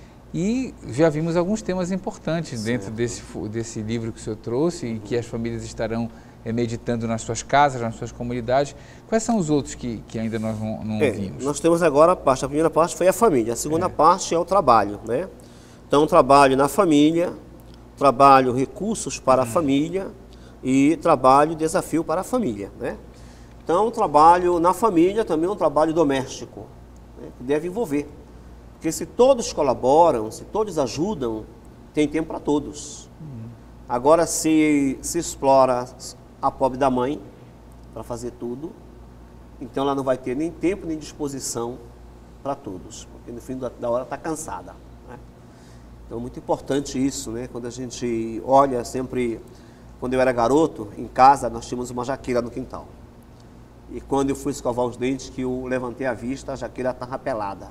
E já vimos alguns temas importantes dentro desse livro que o senhor trouxe e que as famílias estarão meditando nas suas casas, nas suas comunidades. Quais são os outros que ainda nós não vimos? Nós temos agora a primeira parte foi a família, a segunda parte é o trabalho, né? Então, trabalho na família, trabalho recursos para a família e trabalho desafio para a família, né? Então, trabalho na família também é um trabalho doméstico, né? Que deve envolver. Porque se todos colaboram, se todos ajudam, tem tempo para todos. Agora, se explora a pobre da mãe para fazer tudo, então ela não vai ter nem tempo nem disposição para todos, porque no fim da hora está cansada. Né? Então é muito importante isso, né? Quando a gente olha sempre, quando eu era garoto, em casa nós tínhamos uma jaqueira no quintal. E quando eu fui escovar os dentes, que eu levantei a vista, a jaqueira estava pelada.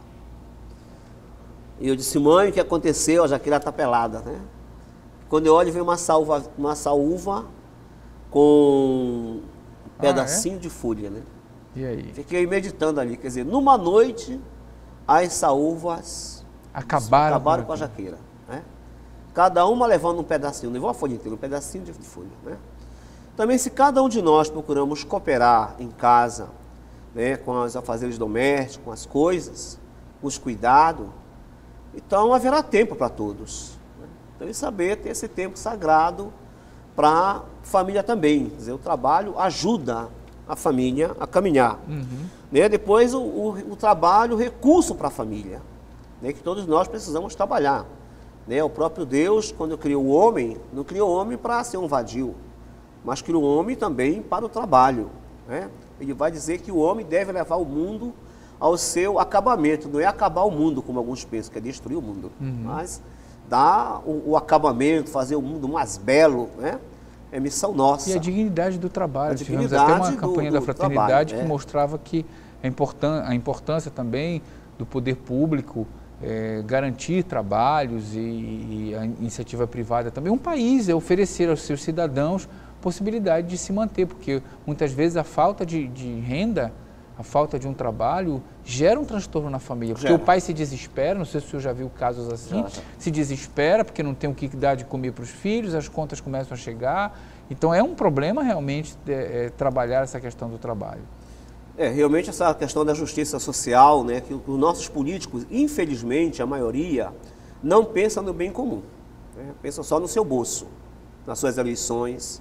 E eu disse, mãe, o que aconteceu? A jaqueira está pelada, né? Quando eu olho, vem uma saúva com um pedacinho de folha, né? E aí? Fiquei meditando ali, quer dizer, numa noite, as saúvas acabaram com a jaqueira, né? Cada uma levando um pedacinho, não levou a folha inteira, um pedacinho de folha, né? Também, se cada um de nós procuramos cooperar em casa, né, com os afazeres domésticos, com as coisas, os cuidados, então haverá tempo para todos. Então, e saber ter esse tempo sagrado para a família também. Quer dizer, o trabalho ajuda a família a caminhar. Né? Depois, o trabalho, o recurso para a família, né? Que todos nós precisamos trabalhar. Né? O próprio Deus, quando criou o homem, não criou o homem para ser um vadio, mas criou o homem também para o trabalho. Né? Ele vai dizer que o homem deve levar o mundo ao seu acabamento. Não é acabar o mundo, como alguns pensam, que é destruir o mundo, mas dar o acabamento, fazer o mundo mais belo, né? É missão nossa. E a dignidade do trabalho. Tivemos até uma campanha da fraternidade trabalho, que mostrava que a importância também do poder público garantir trabalhos e a iniciativa privada também. Um país oferecer aos seus cidadãos possibilidade de se manter, porque muitas vezes a falta de renda, a falta de um trabalho gera um transtorno na família, porque o pai se desespera, não sei se o senhor já viu casos assim, se desespera porque não tem o que dar de comer para os filhos, as contas começam a chegar, então é um problema realmente trabalhar essa questão do trabalho. Realmente essa questão da justiça social, né, que os nossos políticos, infelizmente, a maioria, não pensa no bem comum, né, pensa só no seu bolso, nas suas eleições,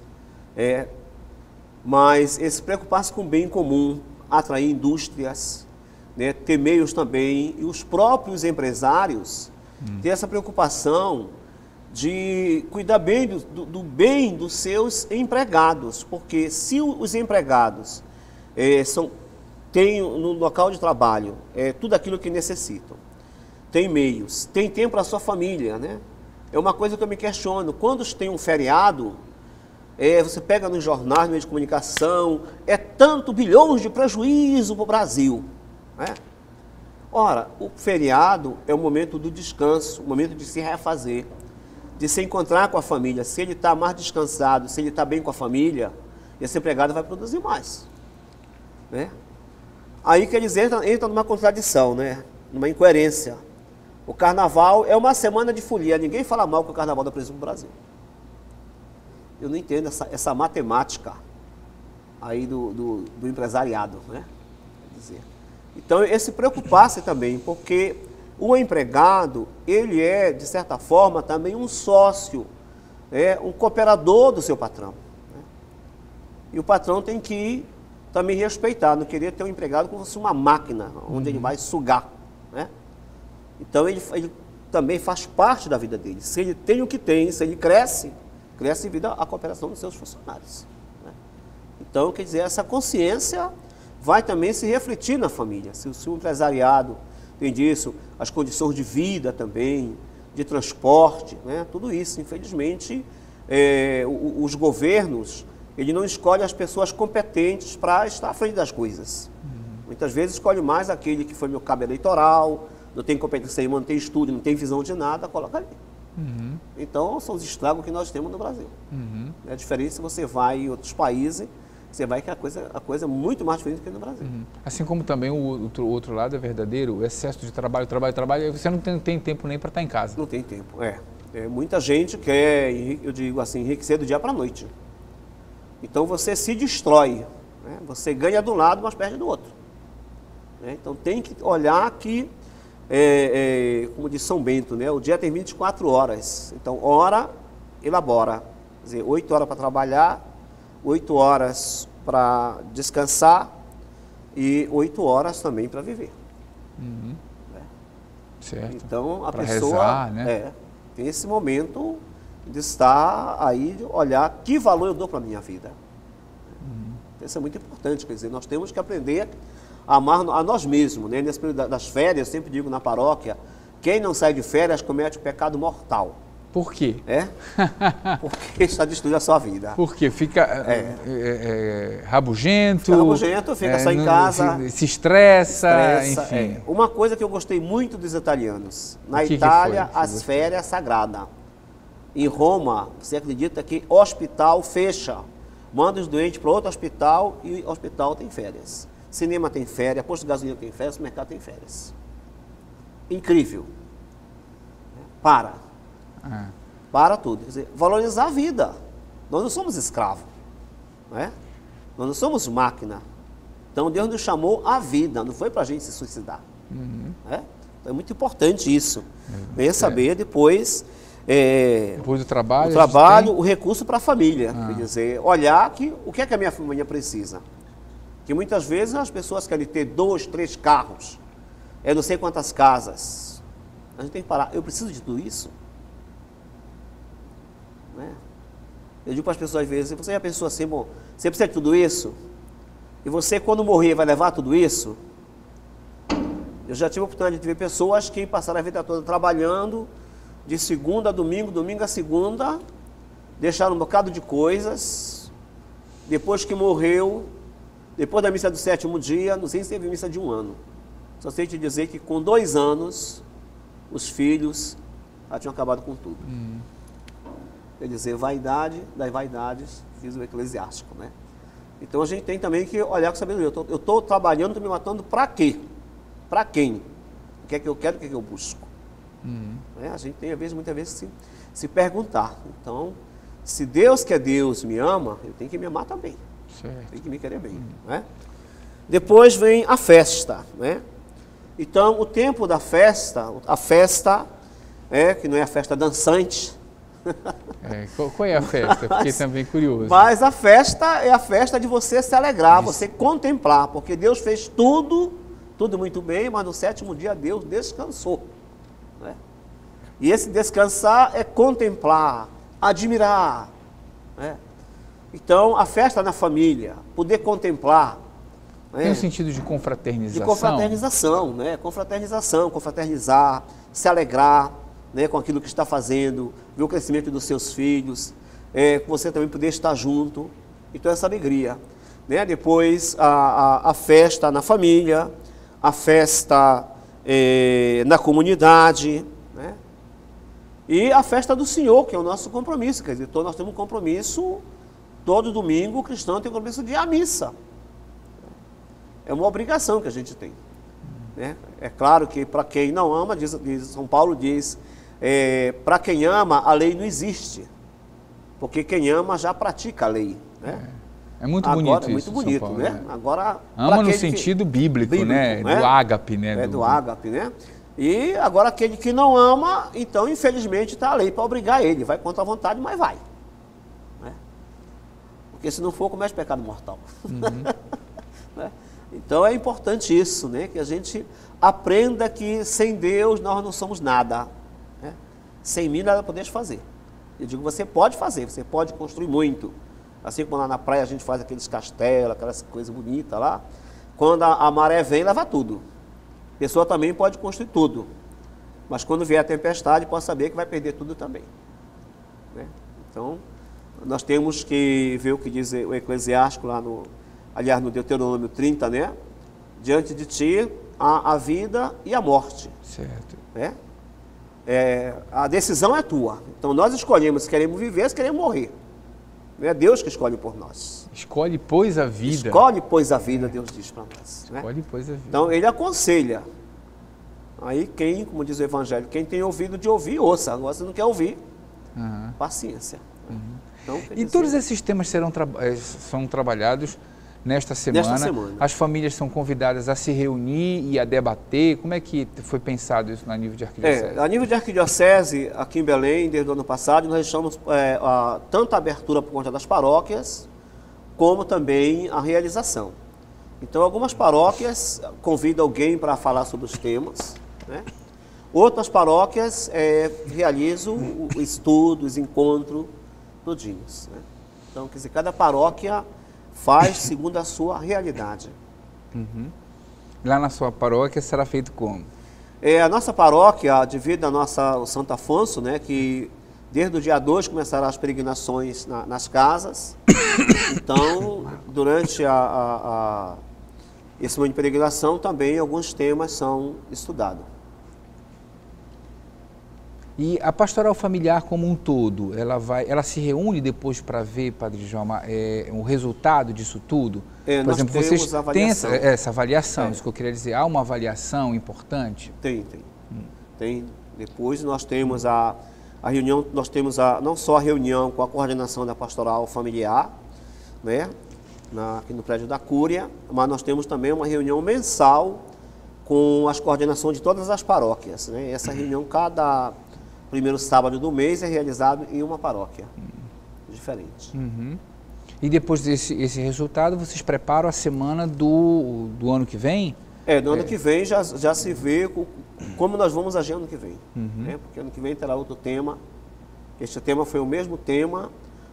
mas esse preocupar-se com o bem comum, atrair indústrias, né, ter meios também, e os próprios empresários ter essa preocupação de cuidar bem do bem dos seus empregados, porque se os empregados têm no local de trabalho tudo aquilo que necessitam, tem meios, tem tempo para a sua família, né? É uma coisa que eu me questiono, quando tem um feriado, você pega nos jornais, no meio de comunicação, tanto bilhões de prejuízo para o Brasil. Né? Ora, o feriado é o momento do descanso, o momento de se refazer, de se encontrar com a família. Se ele está mais descansado, se ele está bem com a família, esse empregado vai produzir mais. Né? Aí que eles entram numa contradição, né? Numa incoerência. O carnaval é uma semana de folia, ninguém fala mal que o carnaval dá prejuízo no Brasil. Eu não entendo essa matemática aí do empresariado, né? Quer dizer, então, esse preocupar-se também, porque o empregado, ele é, de certa forma, também um sócio, um cooperador do seu patrão. Né? E o patrão tem que também respeitar, não querer ter um empregado como se fosse uma máquina, onde ele vai sugar. Né? Então, ele também faz parte da vida dele. Se ele tem o que tem, se ele cresce devido à cooperação dos seus funcionários. Né? Então, quer dizer, essa consciência vai também se refletir na família. Se o empresariado tem disso, as condições de vida também, de transporte, né? Tudo isso, infelizmente, os governos, ele não escolhe as pessoas competentes para estar à frente das coisas. Muitas vezes escolhe mais aquele que foi meu cabo eleitoral, não tem competência nenhuma, não tem estudo, não tem visão de nada, coloca ali. Então, são os estragos que nós temos no Brasil. É diferente se você vai em outros países, você vai que a coisa é muito mais diferente do que no Brasil. Assim como também o outro lado é verdadeiro, o excesso de trabalho, você não tem tempo nem para estar em casa. Não tem tempo, muita gente quer, eu digo assim, enriquecer do dia para a noite. Então, você se destrói, né? Você ganha de um lado, mas perde do outro. Né? Então, tem que olhar que como diz São Bento, né? O dia tem 24 horas. Então, ora, elabora. Quer dizer, 8 horas para trabalhar, 8 horas para descansar e 8 horas também para viver. Né? Certo. Então, a pra pessoa rezar, né? tem esse momento de estar aí, de olhar que valor eu dou para a minha vida. Isso é muito importante. Quer dizer, nós temos que aprender a amar a nós mesmos, né? Nesse período das férias, eu sempre digo na paróquia, quem não sai de férias comete o pecado mortal. Por quê? Porque está destruindo a sua vida. Porque fica rabugento. Fica rabugento, fica só em casa. Se estressa, enfim. Uma coisa que eu gostei muito dos italianos. Na Itália, as férias sagradas. Em Roma, você acredita que hospital fecha. Manda os doentes para outro hospital e o hospital tem férias. Cinema tem férias, posto de gasolina tem férias, mercado tem férias. Incrível. Para tudo. Quer dizer, valorizar a vida. Nós não somos escravos. Nós não somos máquina. Então, Deus nos chamou à vida, não foi para a gente se suicidar. Então, é muito importante isso. Venha saber depois... depois do trabalho, o recurso para a família. Quer dizer, olhar o que é que a minha família precisa. Que muitas vezes as pessoas querem ter 2, 3 carros, não sei quantas casas. A gente tem que parar. Eu preciso de tudo isso? Né? Eu digo para as pessoas às vezes, você já pensou assim, bom, você precisa de tudo isso? E você, quando morrer, vai levar tudo isso? Eu já tive a oportunidade de ver pessoas que passaram a vida toda trabalhando, de segunda a domingo, domingo a segunda, deixaram um bocado de coisas, depois que morreu, depois da missa do 7º dia, não sei se teve missa de 1 ano. Só sei te dizer que com 2 anos, os filhos já tinham acabado com tudo. Quer dizer, vaidade das vaidades, fiz o eclesiástico, né? Então a gente tem também que olhar com sabedoria. Eu estou trabalhando, estou me matando para quê? Para quem? O que é que eu quero, o que é que eu busco? A gente tem, muitas vezes, se perguntar. Então, se Deus que é Deus me ama, eu tenho que me amar também. Certo. Tem que me querer bem. Né? Depois vem a festa. Né? Então, o tempo da festa, a festa, que não é a festa dançante. Qual é a festa? Fiquei também curioso. Mas a festa é a festa de você se alegrar, você contemplar, porque Deus fez tudo muito bem, mas no 7º dia Deus descansou. Né? E esse descansar é contemplar, admirar. Né? Então, a festa na família, poder contemplar. Tem um sentido de confraternização? De confraternização, né? Confraternizar, se alegrar, né, com aquilo que está fazendo, ver o crescimento dos seus filhos, você também poder estar junto. Então, essa alegria. Né? Depois, a festa na família, a festa na comunidade, né? E a festa do Senhor, que é o nosso compromisso. Quer dizer, nós temos um compromisso, todo domingo o cristão tem o compromisso de ir à missa. É uma obrigação que a gente tem. Né? É claro que para quem não ama, São Paulo diz, para quem ama, a lei não existe. Porque quem ama já pratica a lei. Né? É muito bonito isso. É muito bonito, Paulo, né? Agora, ama no sentido bíblico, né? Do ágape, né? Do ágape, né? E agora aquele que não ama, então, infelizmente, está a lei para obrigar ele. Vai contra a vontade, mas vai. Né? Porque se não for, comete pecado mortal. Né? Então, é importante isso, né? Que a gente aprenda que sem Deus nós não somos nada. Né? Sem mim nada podemos fazer. Eu digo, você pode fazer, você pode construir muito. Assim como lá na praia a gente faz aqueles castelos, aquelas coisas bonitas lá. Quando a maré vem, leva tudo. A pessoa também pode construir tudo. Mas quando vier a tempestade, pode saber que vai perder tudo também. Né? Então, nós temos que ver o que diz o Eclesiástico lá no Deuteronômio 30, né? Diante de ti a vida e a morte. Certo. Né? A decisão é tua. Então nós escolhemos se queremos viver, se queremos morrer. Não é Deus que escolhe por nós. Escolhe, pois, a vida. Escolhe, pois, a vida, Deus diz para nós. Escolhe, né? pois, a vida. Então ele aconselha. Aí quem, como diz o Evangelho, quem tem ouvido de ouvir, ouça. Agora se não quer ouvir, paciência. Então, e todos esses temas são trabalhados nesta semana. As famílias são convidadas a se reunir e a debater. Como é que foi pensado isso a nível de arquidiocese? A nível de arquidiocese, aqui em Belém, desde o ano passado, nós deixamos tanto a abertura por conta das paróquias, como também a realização. Então, algumas paróquias convidam alguém para falar sobre os temas, né? Outras paróquias realizam o estudo, os encontros todinhos, né? Então, quer dizer, cada paróquia faz segundo a sua realidade. Lá na sua paróquia será feito como? A nossa paróquia, devido ao Santo Afonso, né, que desde o dia 2 começarão as peregrinações nas casas. Então, durante esse momento de peregrinação, também alguns temas são estudados. E a pastoral familiar como um todo, ela se reúne depois para ver, Padre Djalma, o resultado disso tudo? Por exemplo, vocês têm essa avaliação, isso que eu queria dizer. Há uma avaliação importante? Tem. Depois nós temos a reunião, nós temos não só a reunião com a coordenação da pastoral familiar, né, aqui no prédio da Cúria, mas nós temos também uma reunião mensal com as coordenações de todas as paróquias, né? Essa reunião, cada primeiro sábado do mês, é realizado em uma paróquia diferente. Uhum. E depois desse resultado, vocês preparam a semana do ano que vem? No ano que vem já se vê como nós vamos agir ano que vem. Né? Porque ano que vem terá outro tema. Este tema foi o mesmo tema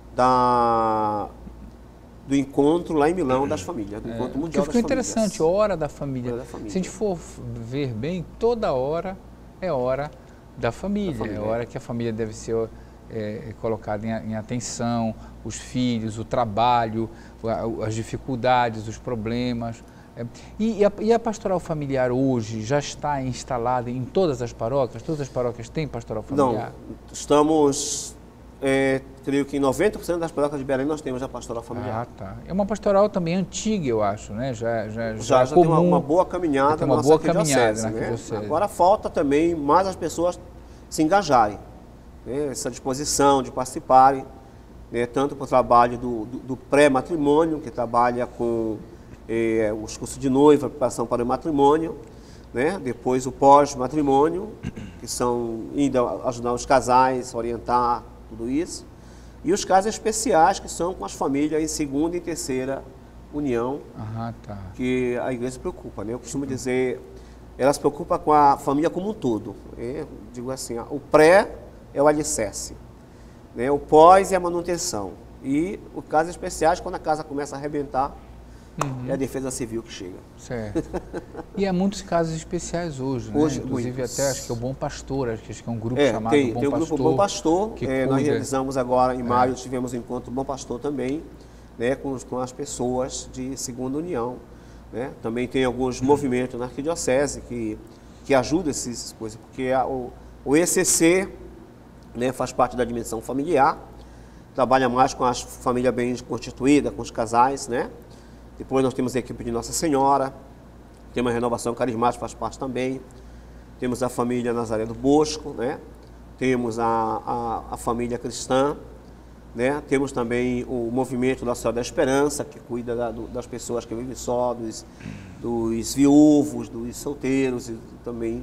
do encontro lá em Milão das famílias, do encontro mundial das famílias. Ficou interessante, hora da família. Hora da família. Se a gente for ver bem, toda hora é hora da família. É hora que a família deve ser colocada em atenção, os filhos, o trabalho, as dificuldades, os problemas. E a pastoral familiar hoje já está instalada em todas as paróquias? Todas as paróquias têm pastoral familiar? Não, estamos, creio que em 90% das paróquias de Belém nós temos a pastoral familiar. Ah, tá. É uma pastoral também antiga, eu acho, né? Já tem uma boa caminhada na nossa arquidiocese, né? Agora falta também mais as pessoas se engajarem, né? Essa disposição de participarem, né? Tanto para o trabalho do pré-matrimônio, que trabalha com os cursos de noiva, preparação para o matrimônio, né? Depois o pós-matrimônio, que são ainda ajudar os casais, orientar, tudo isso. E os casos especiais, que são com as famílias em segunda e terceira união, que a igreja se preocupa, né? Eu costumo dizer, ela se preocupa com a família como um todo. Digo assim, o pré é o alicerce, né? O pós é a manutenção. E os casos especiais, quando a casa começa a arrebentar, é a defesa civil que chega. Certo. E há muitos casos especiais hoje, né? Inclusive muitos. até acho que é o Bom Pastor, acho que é um grupo chamado Bom Pastor. Tem o grupo Bom Pastor, nós realizamos agora em maio, tivemos um encontro Bom Pastor também, né? Com as pessoas de segunda união, né? Também tem alguns movimentos na arquidiocese que ajudam essas coisas, porque o ECC, né, faz parte da dimensão familiar, trabalha mais com as famílias bem constituídas, com os casais, né? Depois nós temos a equipe de Nossa Senhora, temos a Renovação Carismática, faz parte também. Temos a família Nazaré do Bosco, né? Temos a família cristã, né? Temos também o movimento da Senhora da Esperança, que cuida das pessoas que vivem só, dos viúvos, dos solteiros e também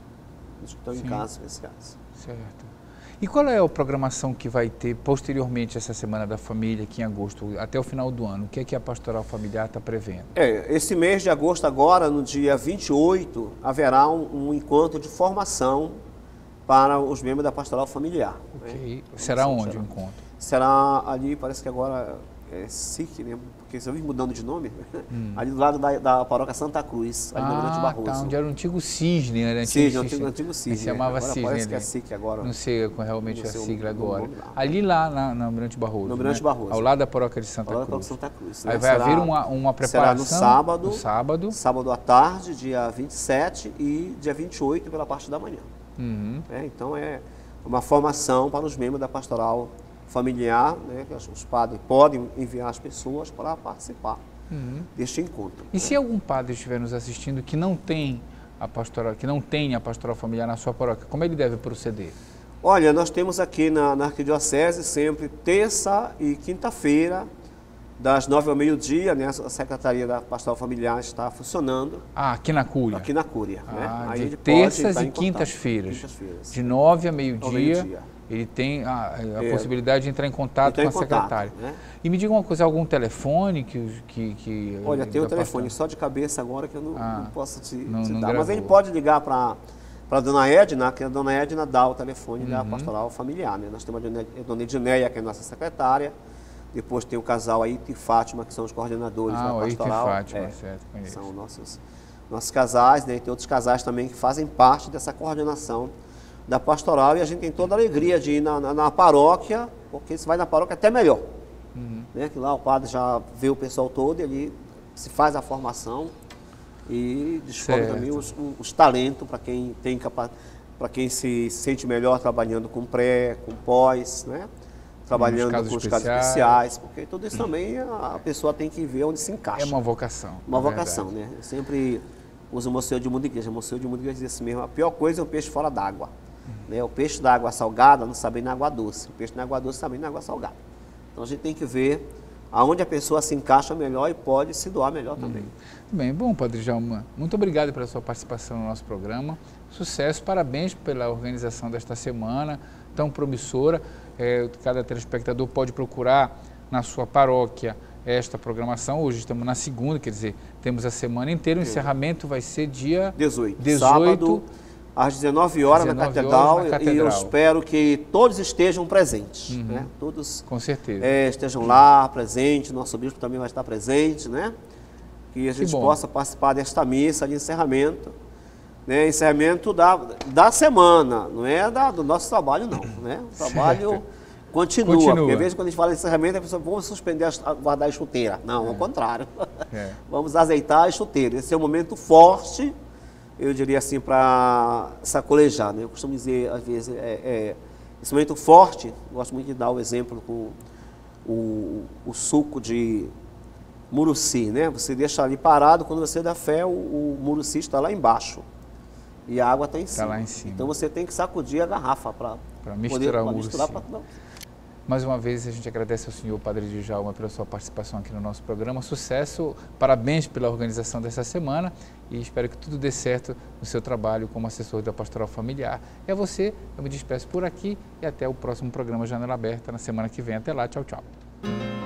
dos que estão em casa especiais. Certo. E qual é a programação que vai ter posteriormente essa Semana da Família, aqui em agosto, até o final do ano? O que é que a Pastoral Familiar está prevendo? Esse mês de agosto agora, no dia 28, haverá um encontro de formação para os membros da Pastoral Familiar. Okay. Né? Será onde o encontro? Será ali, parece que agora é SIC, né? Porque você vive mudando de nome, ali do lado da paróquia Santa Cruz, ali no Grande Barroso. Tá, onde era o antigo Cisne, né? Antigo Cisne. Se chamava agora Cisne. Parece que é SIC agora. Não sei realmente a sigla agora. Ali lá no Grande Barroso. No Grande Barroso. Ao lado da paróquia de Santa Cruz. Ao lado da Santa Cruz. Aí vai haver uma preparação. Será no sábado. Sábado à tarde, dia 27 e dia 28 pela parte da manhã. Então é uma formação para os membros da Pastoral Familiar, né, que os padres podem enviar as pessoas para participar deste encontro. E se algum padre estiver nos assistindo que não tem a pastoral familiar na sua paróquia, como ele deve proceder? Olha, nós temos aqui na arquidiocese sempre terça e quinta-feira, das 9 ao meio-dia, né, a Secretaria da Pastoral Familiar está funcionando. Aqui na Cúria? Aqui na Cúria. Né? Aí de terças e quintas-feiras, de 9 a meio-dia. Ele tem a possibilidade de entrar em contato com a secretária. Né? E me diga uma coisa, algum telefone que Olha, tem um telefone só de cabeça agora que eu não posso te dar. Mas ele pode ligar para a dona Edna, que a dona Edna dá o telefone da Pastoral Familiar. Né? Nós temos a dona Edneia, que é a nossa secretária. Depois tem o casal Aita e Fátima, que são os coordenadores da Pastoral. Aita e Fátima, certo, conheço. São nossos casais, né? E tem outros casais também que fazem parte dessa coordenação da pastoral, e a gente tem toda a alegria de ir na paróquia, porque se vai na paróquia até melhor. Né? Que lá o padre já vê o pessoal todo, ele se faz a formação e descobre também os talentos para quem para quem se sente melhor trabalhando com pré, com pós, né? Trabalhando com os casos especiais, porque tudo isso também a pessoa tem que ver onde se encaixa. É uma vocação. Uma vocação, né? Eu sempre uso o Moceio de Mundo Igreja. O Moceio de Mundo Igreja diz assim mesmo, a pior coisa é o peixe fora d'água. Né? O peixe da água salgada não sabe na água doce. O peixe na água doce sabe na água salgada. Então a gente tem que ver aonde a pessoa se encaixa melhor e pode se doar melhor também. Bem, bom, Padre Djalma, muito obrigado pela sua participação no nosso programa. Sucesso, parabéns pela organização desta semana tão promissora. Cada telespectador pode procurar na sua paróquia esta programação. Hoje estamos na segunda, quer dizer, temos a semana inteira. O encerramento vai ser dia 18. Sábado, às 19 horas na Catedral, e eu espero que todos estejam presentes, né? Todos com certeza. Estejam lá presentes, nosso bispo também vai estar presente, né? Que a gente possa participar desta missa de encerramento, né? Encerramento da semana, não é do nosso trabalho não, né? O trabalho continua, porque às vezes quando a gente fala de encerramento, a pessoa, vamos suspender, guardar a chuteira. Não, ao contrário. Vamos azeitar a chuteira. Esse é um momento forte, eu diria assim, para sacolejar, né? Eu costumo dizer, às vezes, esse momento forte, gosto muito de dar o exemplo com o suco de muruci, né? Você deixa ali parado, quando você dá fé, o muruci está lá embaixo e a água está em cima. Lá em cima. Então você tem que sacudir a garrafa para misturar o muruci. Mais uma vez, a gente agradece ao senhor Padre Djalma pela sua participação aqui no nosso programa. Sucesso, parabéns pela organização dessa semana e espero que tudo dê certo no seu trabalho como assessor da Pastoral Familiar. E a você, eu me despeço por aqui e até o próximo programa Janela Aberta na semana que vem. Até lá, tchau, tchau.